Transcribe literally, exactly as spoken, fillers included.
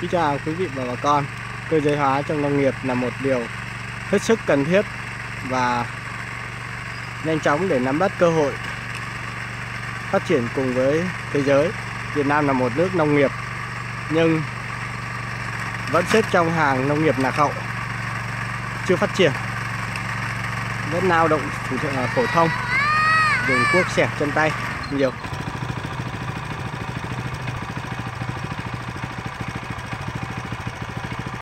chào quý vị và bà con. Cơ giới hóa trong nông nghiệp là một điều hết sức cần thiết và nhanh chóng để nắm bắt cơ hội phát triển cùng với thế giới. Việt Nam là một nước nông nghiệp nhưng vẫn xếp trong hàng nông nghiệp lạc hậu, chưa phát triển, vẫn lao động phổ thông, dùng cuốc xẻo chân tay nhiều.